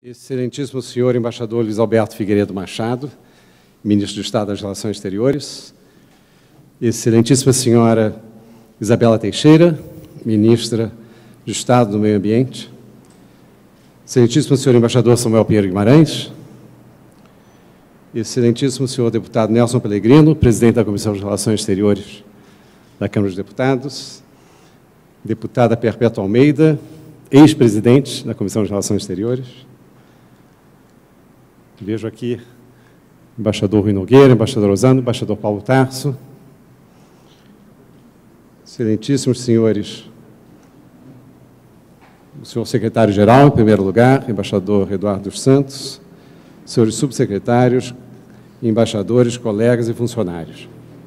Excelentíssimo senhor embaixador Luiz Alberto Figueiredo Machado, ministro de Estado das Relações Exteriores, excelentíssima senhora Isabela Teixeira, ministra de Estado do Meio Ambiente, excelentíssimo senhor embaixador Samuel Pinheiro Guimarães, excelentíssimo senhor deputado Nelson Pellegrino, presidente da Comissão de Relações Exteriores da Câmara dos Deputados, deputada Perpétua Almeida, ex-presidente da Comissão de Relações Exteriores. Vejo aqui o embaixador Rui Nogueira, embaixador Osano, embaixador Paulo Tarso, excelentíssimos senhores, o senhor secretário-geral, em primeiro lugar, embaixador Eduardo dos Santos, senhores subsecretários, embaixadores, colegas e funcionários.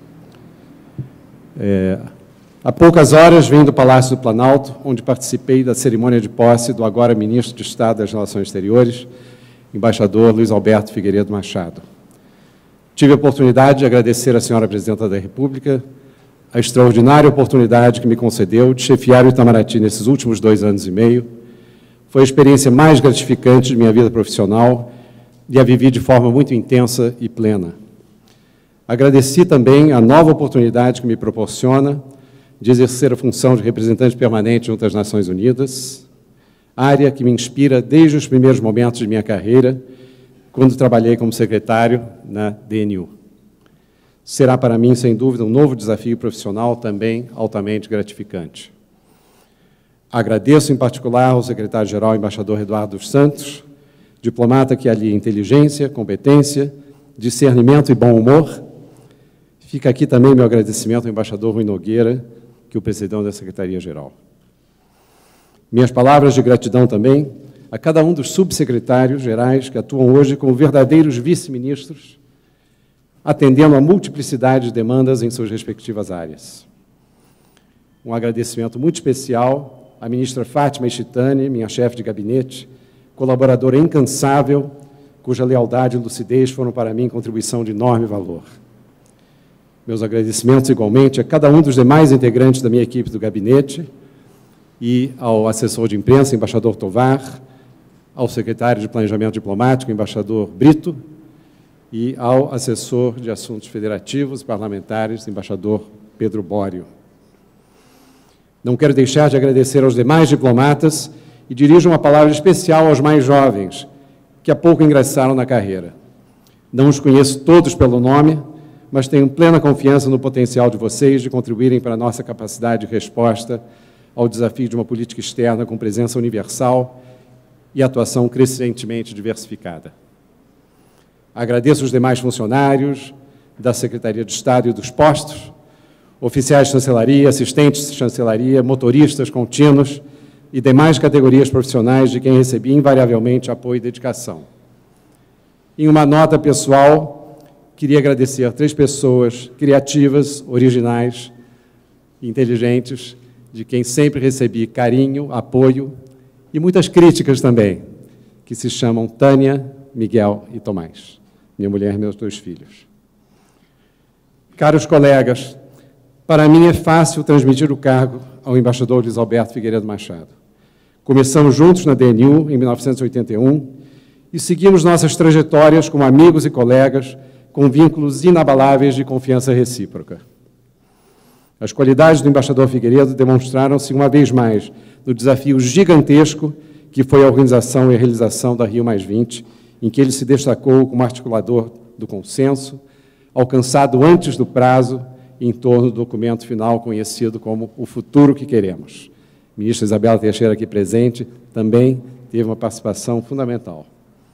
Há poucas horas vim do Palácio do Planalto, onde participei da cerimônia de posse do agora ministro de Estado das Relações Exteriores, embaixador Luiz Alberto Figueiredo Machado. Tive a oportunidade de agradecer à senhora Presidenta da República a extraordinária oportunidade que me concedeu de chefiar o Itamaraty nesses últimos 2 anos e meio. Foi a experiência mais gratificante de minha vida profissional e a vivi de forma muito intensa e plena. Agradeci também a nova oportunidade que me proporciona de exercer a função de representante permanente junto às Nações Unidas, área que me inspira desde os primeiros momentos de minha carreira, quando trabalhei como secretário na DNU. Será para mim, sem dúvida, um novo desafio profissional também altamente gratificante. Agradeço, em particular, ao secretário-geral, embaixador Eduardo dos Santos, diplomata que alia inteligência, competência, discernimento e bom humor. Fica aqui também meu agradecimento ao embaixador Rui Nogueira, que é o presidente da Secretaria-Geral. Minhas palavras de gratidão também a cada um dos subsecretários gerais que atuam hoje como verdadeiros vice-ministros, atendendo a multiplicidade de demandas em suas respectivas áreas. Um agradecimento muito especial à ministra Fátima Ichitani, minha chefe de gabinete, colaboradora incansável, cuja lealdade e lucidez foram para mim contribuição de enorme valor. Meus agradecimentos igualmente a cada um dos demais integrantes da minha equipe do gabinete, e ao assessor de imprensa, embaixador Tovar, ao secretário de Planejamento Diplomático, embaixador Brito, e ao assessor de Assuntos Federativos e Parlamentares, embaixador Pedro Bório. Não quero deixar de agradecer aos demais diplomatas e dirijo uma palavra especial aos mais jovens, que há pouco ingressaram na carreira. Não os conheço todos pelo nome, mas tenho plena confiança no potencial de vocês de contribuírem para a nossa capacidade de resposta ao desafio de uma política externa com presença universal e atuação crescentemente diversificada. Agradeço os demais funcionários da Secretaria de Estado e dos postos, oficiais de chancelaria, assistentes de chancelaria, motoristas contínuos e demais categorias profissionais de quem recebi invariavelmente apoio e dedicação. Em uma nota pessoal, queria agradecer a 3 pessoas criativas, originais, inteligentes, de quem sempre recebi carinho, apoio e muitas críticas também, que se chamam Tânia, Miguel e Tomás, minha mulher e meus 2 filhos. Caros colegas, para mim é fácil transmitir o cargo ao embaixador Luiz Alberto Figueiredo Machado. Começamos juntos na DNU, em 1981, e seguimos nossas trajetórias como amigos e colegas, com vínculos inabaláveis de confiança recíproca. As qualidades do embaixador Figueiredo demonstraram-se uma vez mais no desafio gigantesco que foi a organização e a realização da Rio+20, em que ele se destacou como articulador do consenso, alcançado antes do prazo em torno do documento final conhecido como o futuro que queremos. A ministra Isabela Teixeira, aqui presente, também teve uma participação fundamental.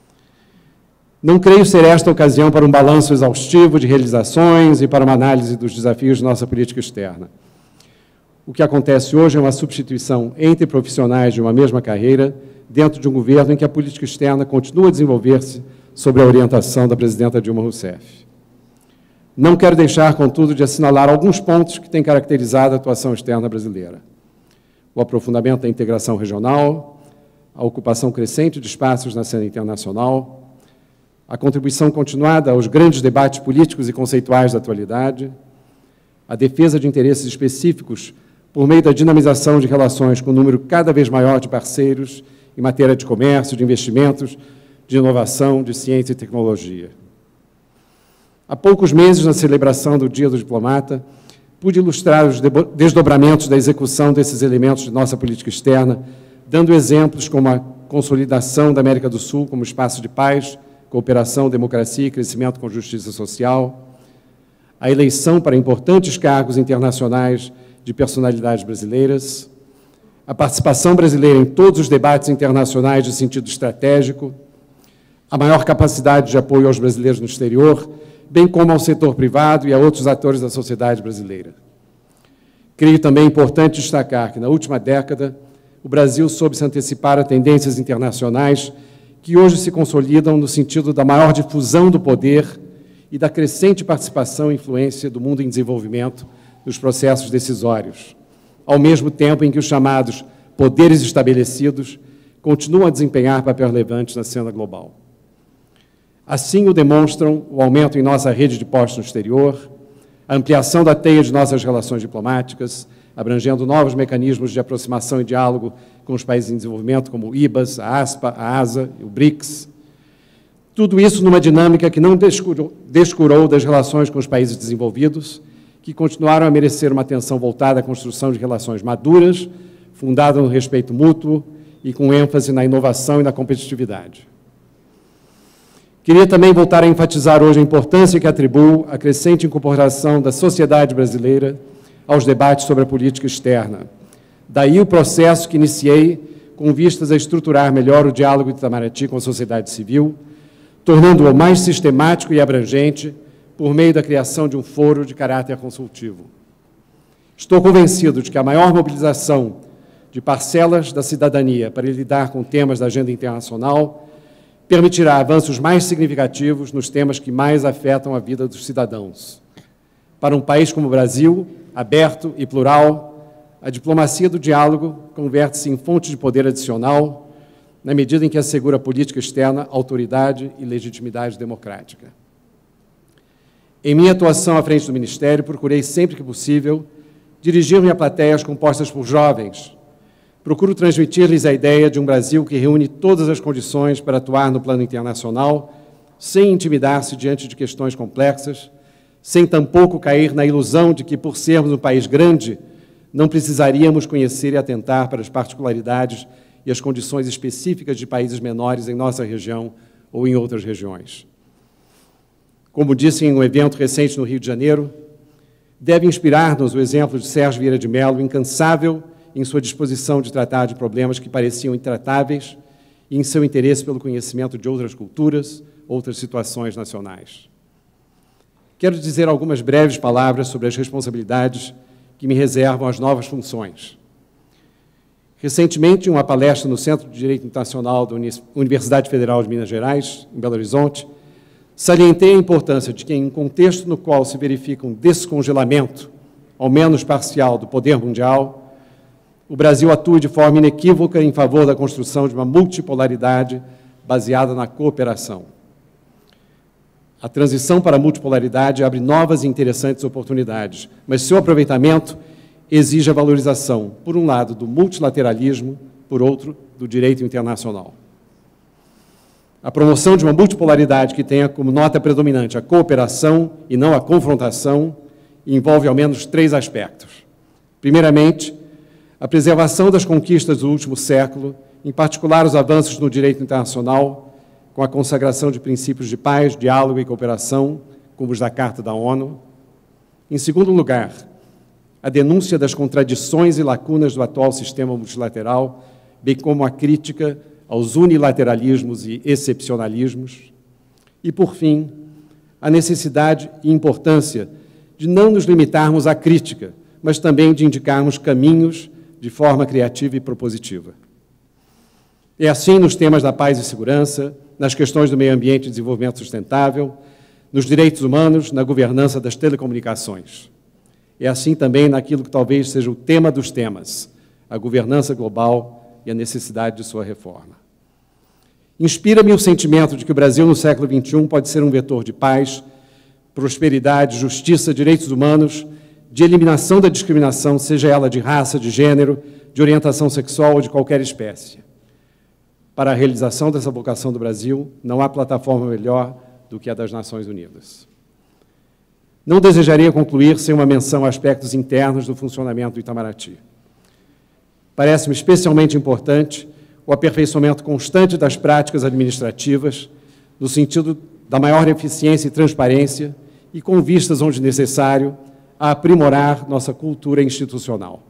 Não creio ser esta a ocasião para um balanço exaustivo de realizações e para uma análise dos desafios de nossa política externa. O que acontece hoje é uma substituição entre profissionais de uma mesma carreira dentro de um governo em que a política externa continua a desenvolver-se sob a orientação da presidenta Dilma Rousseff. Não quero deixar, contudo, de assinalar alguns pontos que têm caracterizado a atuação externa brasileira. O aprofundamento da integração regional, a ocupação crescente de espaços na cena internacional, a contribuição continuada aos grandes debates políticos e conceituais da atualidade, a defesa de interesses específicos por meio da dinamização de relações com um número cada vez maior de parceiros em matéria de comércio, de investimentos, de inovação, de ciência e tecnologia. Há poucos meses, na celebração do Dia do Diplomata, pude ilustrar os desdobramentos da execução desses elementos de nossa política externa, dando exemplos como a consolidação da América do Sul como espaço de paz, cooperação, democracia e crescimento com justiça social, a eleição para importantes cargos internacionais de personalidades brasileiras, a participação brasileira em todos os debates internacionais de sentido estratégico, a maior capacidade de apoio aos brasileiros no exterior, bem como ao setor privado e a outros atores da sociedade brasileira. Creio também importante destacar que, na última década, o Brasil soube se antecipar a tendências internacionais que hoje se consolidam no sentido da maior difusão do poder e da crescente participação e influência do mundo em desenvolvimento nos processos decisórios, ao mesmo tempo em que os chamados poderes estabelecidos continuam a desempenhar papel relevante na cena global. Assim o demonstram o aumento em nossa rede de postos no exterior, a ampliação da teia de nossas relações diplomáticas, abrangendo novos mecanismos de aproximação e diálogo com os países em desenvolvimento, como o IBAS, a ASPA, a ASA e o BRICS. Tudo isso numa dinâmica que não descurou das relações com os países desenvolvidos, que continuaram a merecer uma atenção voltada à construção de relações maduras, fundada no respeito mútuo e com ênfase na inovação e na competitividade. Queria também voltar a enfatizar hoje a importância que atribuo à crescente incorporação da sociedade brasileira aos debates sobre a política externa. Daí o processo que iniciei com vistas a estruturar melhor o diálogo de Itamaraty com a sociedade civil, tornando-o mais sistemático e abrangente por meio da criação de um foro de caráter consultivo. Estou convencido de que a maior mobilização de parcelas da cidadania para lidar com temas da agenda internacional permitirá avanços mais significativos nos temas que mais afetam a vida dos cidadãos. Para um país como o Brasil, aberto e plural, a diplomacia do diálogo converte-se em fonte de poder adicional, na medida em que assegura a política externa autoridade e legitimidade democrática. Em minha atuação à frente do Ministério, procurei, sempre que possível, dirigir-me a plateias compostas por jovens. Procuro transmitir-lhes a ideia de um Brasil que reúne todas as condições para atuar no plano internacional, sem intimidar-se diante de questões complexas, sem tampouco cair na ilusão de que, por sermos um país grande, não precisaríamos conhecer e atentar para as particularidades e as condições específicas de países menores em nossa região ou em outras regiões. Como disse em um evento recente no Rio de Janeiro, deve inspirar-nos o exemplo de Sérgio Vieira de Mello, incansável em sua disposição de tratar de problemas que pareciam intratáveis e em seu interesse pelo conhecimento de outras culturas, outras situações nacionais. Quero dizer algumas breves palavras sobre as responsabilidades que me reservam as novas funções. Recentemente, em uma palestra no Centro de Direito Internacional da Universidade Federal de Minas Gerais, em Belo Horizonte, salientei a importância de que, em um contexto no qual se verifica um descongelamento, ao menos parcial, do poder mundial, o Brasil atue de forma inequívoca em favor da construção de uma multipolaridade baseada na cooperação. A transição para a multipolaridade abre novas e interessantes oportunidades, mas seu aproveitamento exige a valorização, por um lado, do multilateralismo, por outro, do direito internacional. A promoção de uma multipolaridade que tenha como nota predominante a cooperação e não a confrontação envolve ao menos 3 aspectos. Primeiramente, a preservação das conquistas do último século, em particular os avanços no direito internacional, com a consagração de princípios de paz, diálogo e cooperação, como os da Carta da ONU. Em segundo lugar, a denúncia das contradições e lacunas do atual sistema multilateral, bem como a crítica aos unilateralismos e excepcionalismos. E, por fim, a necessidade e importância de não nos limitarmos à crítica, mas também de indicarmos caminhos de forma criativa e propositiva. É assim nos temas da paz e segurança, nas questões do meio ambiente e desenvolvimento sustentável, nos direitos humanos, na governança das telecomunicações. É assim também naquilo que talvez seja o tema dos temas, a governança global e a necessidade de sua reforma. Inspira-me o sentimento de que o Brasil, no século XXI, pode ser um vetor de paz, prosperidade, justiça, direitos humanos, de eliminação da discriminação, seja ela de raça, de gênero, de orientação sexual ou de qualquer espécie. Para a realização dessa vocação do Brasil, não há plataforma melhor do que a das Nações Unidas. Não desejaria concluir sem uma menção a aspectos internos do funcionamento do Itamaraty. Parece-me especialmente importante o aperfeiçoamento constante das práticas administrativas, no sentido da maior eficiência e transparência, e com vistas, onde necessário, a aprimorar nossa cultura institucional.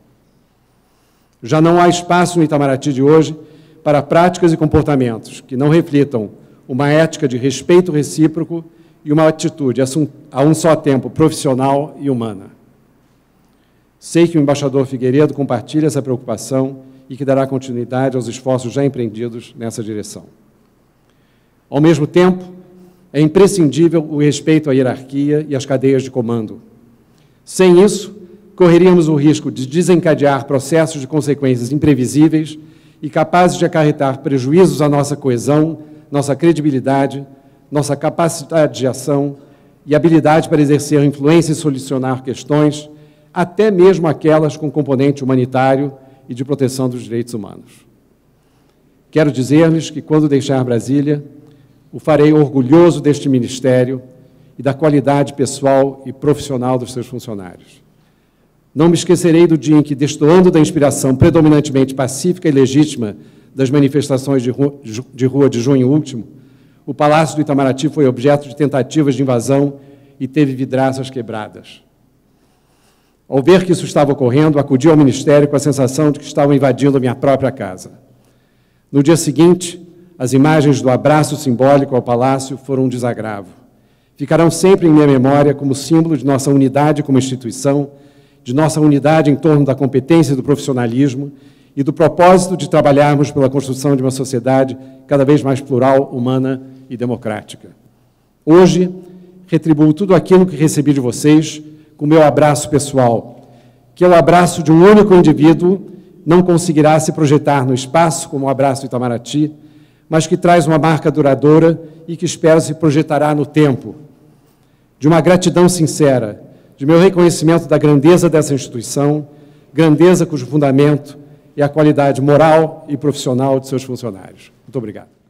Já não há espaço no Itamaraty de hoje para práticas e comportamentos que não reflitam uma ética de respeito recíproco e uma atitude, a um só tempo, profissional e humana. Sei que o embaixador Figueiredo compartilha essa preocupação e que dará continuidade aos esforços já empreendidos nessa direção. Ao mesmo tempo, é imprescindível o respeito à hierarquia e às cadeias de comando. Sem isso, correríamos o risco de desencadear processos de consequências imprevisíveis e capazes de acarretar prejuízos à nossa coesão, nossa credibilidade, nossa capacidade de ação e habilidade para exercer influência e solucionar questões, até mesmo aquelas com componente humanitário e de proteção dos direitos humanos. Quero dizer-lhes que, quando deixar Brasília, o farei orgulhoso deste ministério e da qualidade pessoal e profissional dos seus funcionários. Não me esquecerei do dia em que, destoando da inspiração predominantemente pacífica e legítima das manifestações de rua de junho último, o Palácio do Itamaraty foi objeto de tentativas de invasão e teve vidraças quebradas. Ao ver que isso estava ocorrendo, acudi ao Ministério com a sensação de que estavam invadindo a minha própria casa. No dia seguinte, as imagens do abraço simbólico ao Palácio foram um desagravo. Ficarão sempre em minha memória como símbolo de nossa unidade como instituição, de nossa unidade em torno da competência e do profissionalismo e do propósito de trabalharmos pela construção de uma sociedade cada vez mais plural, humana e democrática. Hoje, retribuo tudo aquilo que recebi de vocês com o meu abraço pessoal, que é o abraço de um único indivíduo, não conseguirá se projetar no espaço como o abraço do Itamaraty, mas que traz uma marca duradoura e que espero se projetará no tempo. De uma gratidão sincera, de meu reconhecimento da grandeza dessa instituição, grandeza cujo fundamento é a qualidade moral e profissional de seus funcionários. Muito obrigado.